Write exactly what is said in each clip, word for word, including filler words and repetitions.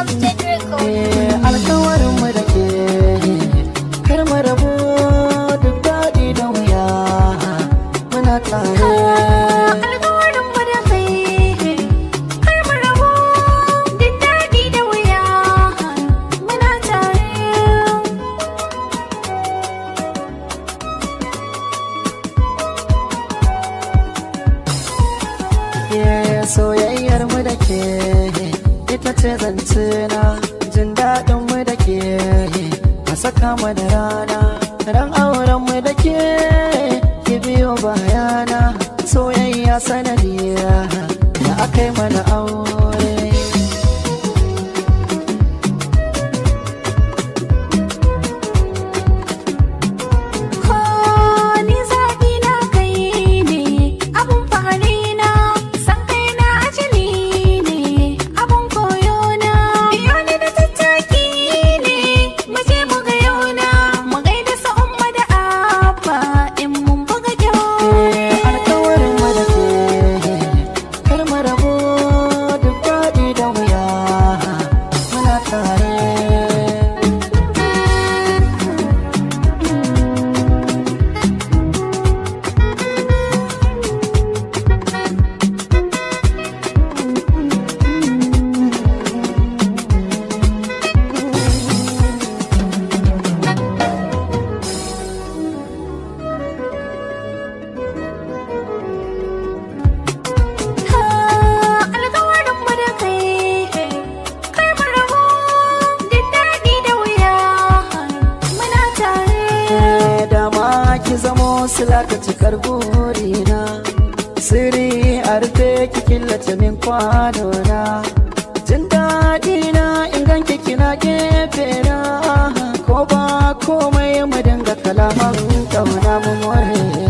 alkawarin mu da ke kar mu rabu duk daɗi da wuya muna tare. Alkawarin mu da kai kar mu rabu duk daɗi da wuya muna tare. Soyayyar mu da ke ita ce zance na, jin daɗin mu da ke a saka mu da rana, ran auren mu da ke ki biyo bayana, soyayya sanadiya da aka yi mana aure. Ki zamo sila ka cikar burina, sirri a rufe ki killace min kwanona, jin daɗi na inganki kina gefe na, ko ba komai mu dinga kalaman ƙauna mu more.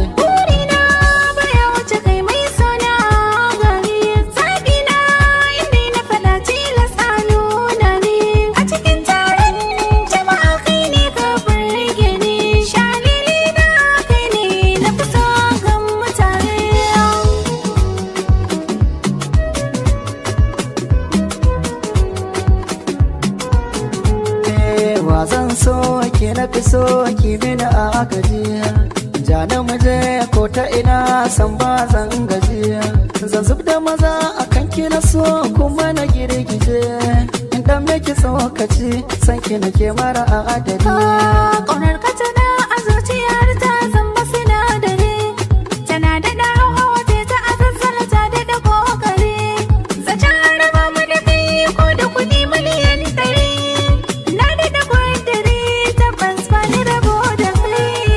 Zan so ki na fi so ki mini a gajiya, ja na muje ko ta ina san ba zan gajiya, zan zub da maza a kan ki na so kuma na girgije, in dan miki tsokaci san ki na ke mara a adadi. Ƙaunar ka tana a zuciyar ta zan ba sinadari, tana da ɗan hawa ta a zazzala ta da da ƙoƙari, zancen raba mu da kai ko da kuɗi miliyan ɗari.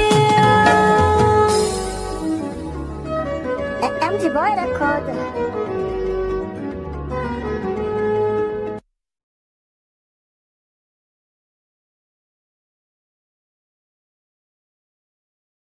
M G Boy Recorder.